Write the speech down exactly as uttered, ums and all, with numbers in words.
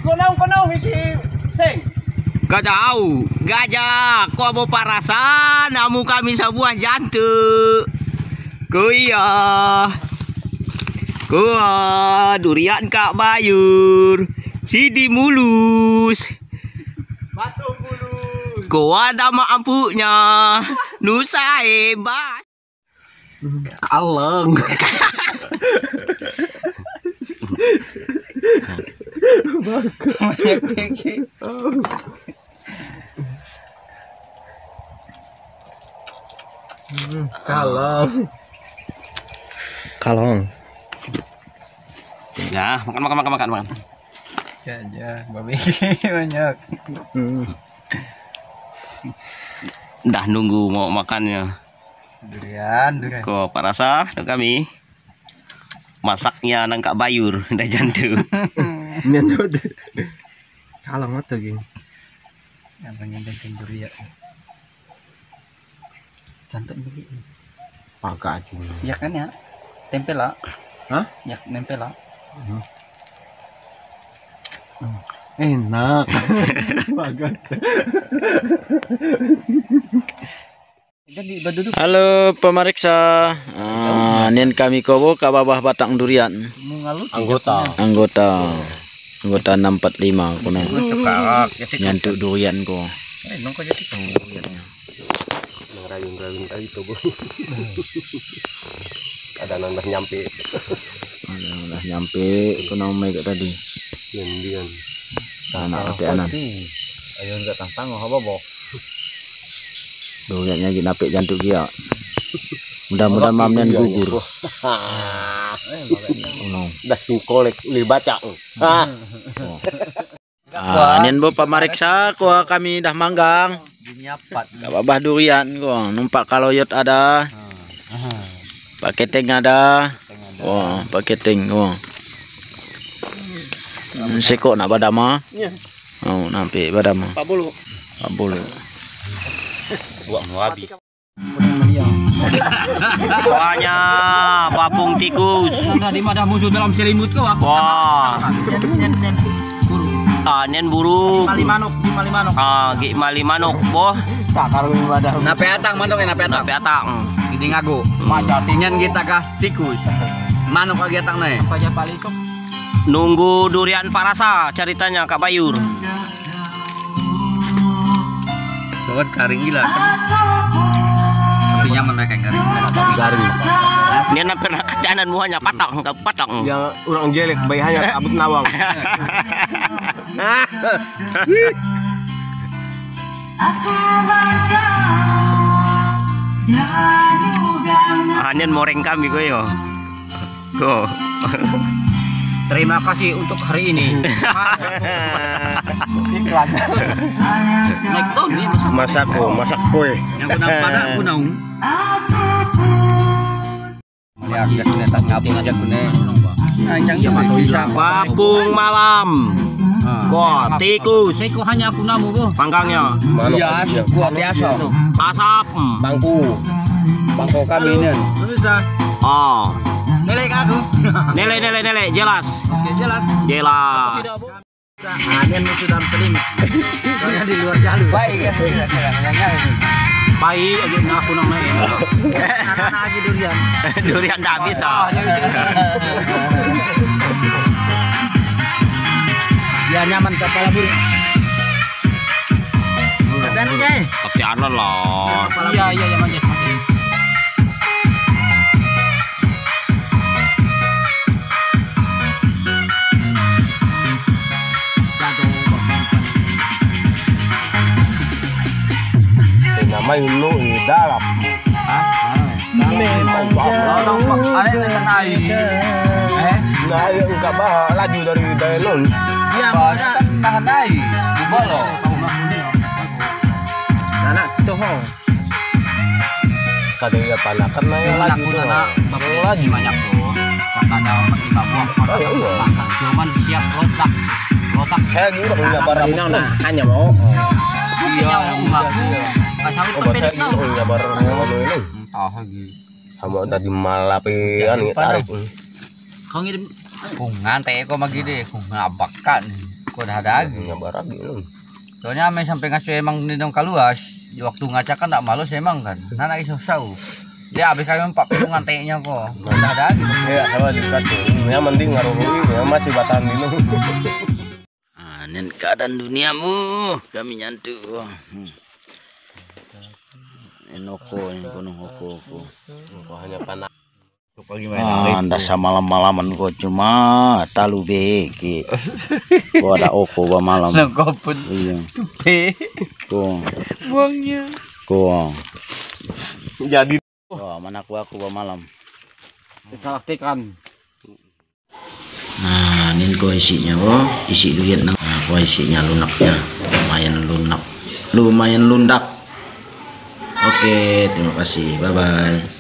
Konaw-konaw si Seng. Gajah, gajah, kau mau parasan, namu kami sebuah jantung. Kuya, kuya, durian Kak Bayur, sidi mulus, Batu mulus. kuah nama ampunya, nusa hebat. Aleng. Kalong. Kalong. Ya, makan makan makan makan makan. Ya ya, babi banyak. Hmm. Dah nunggu mau makannya. Durian, durian. Kok Pak Rasa, kami masaknya nang Kak Bayur, dah jantung. Nyandut. Kalong atau gini. Yang pengen jantung durian. Cantik begitu. Pakai aja. Ya kan ya. Tempel lah. Hah? Ya, nempel lah. Enak. Bagat. Halo pemeriksa, uh, nian kami kobo ke bawah batang durian. Anggota. Anggota, anggota enam empat lima kuna. Nyantuk durian ko. Eh, nongko jadi duriannya. Rayun-rayun tadi tuh bu. Ada nambah nyampe. Ada nambah nyampe, kuna umai kat tadi. Dian dian. Tanah ate anan. Ayo enggak tantang apa boh. Duriannya gini napik jantung dia. Mudah-mudahan mamnen gugur. Dah kolek li baca. Ah, nian bu pemeriksa, ko kami dah manggang. Gak babah durian ko, numpak kaloyot ada. Pak keteng ada. Oh, pak keteng ko. Seko nak badama. Oh, nampi badama. Pak Bulu. Pak Bulu. Buat wabi. Soalnya papung tikus. Tadi ada musuh dalam selimut kau aku. Wah. Ah, nen buruk. Mali manuk, di mali manuk. Ah, gi mali manuk, boh. Tak kalau ada. Nape atang manuk nape atang. Nape atang. Ini ngago. Maca tingan kita kah tikus. Manuk lagi atang nih. Pajak palikok. Nunggu durian Pak Rasa ceritanya Kak Bayur. Bukan garing gila kan. Tapi nyaman mereka yang garing. Garing. Dia nak pernah kejanan muanya patang, enggak patang. Yang orang jelek bayi hanya abut nawang. Anen moreng kami kau yo. Go. Terima kasih untuk hari ini. Iklan. Naik ton nih Masak ko, masak kue. yang kunang pada kunang. Ya, kita kena tak ngabung aja kena. Anjang bisa Papung malam. Kok tikus. Seko hanya aku namu bu. Panggangnya. Iya, gua biasa. Asap. Bangku. Bangku kami nih. Bisa. Oh. Nilai aku. Nele nele nele jelas. Oke, jelas. Jelas. Anian musuh dalam selimut. Soalnya di luar jalur. Baik ya. Pai aja aku namanya. Karena aja durian. Durian tak bisa. Ya nyaman kepala burung. Dan guys. Tapi anon lah. Iya iya iya manjat. Nama ini dalam. Ada yang air. Eh, Nah, enggak bah laju dari dalam. iya ada tahan air. Bubolo. Anak toho. Kadang panakan na yang laju tuh. Yang laju banyak tuh. Ada kita buang makan. Cuman siap lotak. Lotak. Saya juga punya barang nah, hanya mau. Iya, ngaku. Kasawit Oh, saya juga punya barang ini. Ah, lagi. Sama tadi malapian nih tarik. Kau ngirim kungan teh kok magi deh, kung ngabakan. Kok dah ada lagi. Soalnya ame sampai ngasih emang nidong kaluas, di waktu ngaca kan tak malu emang kan. Nana iso sau. Dia habis kami empat puluh nganteknya kok. Dah ada lagi. Ya, sama dekat tuh. Ya mending ngaruhui, ya masih batahan dulu. Ah, nen keadaan duniamu kami nyantu. Hmm. Enoko yang kono hoko. Hanya panas. Ah, anda malam-malaman kok cuma talu beki. Kok ada oko ba malam. Kau pun Iya. tupe. Kok. Buangnya. Kok. Jadi Wah, mana aku aku ba malam. Dikalahkan. Nah, ini kok isinya kok, isi duit nah, kok isinya lunaknya. Lumayan lunak. Lumayan lundak. Oke, terima kasih. Bye bye.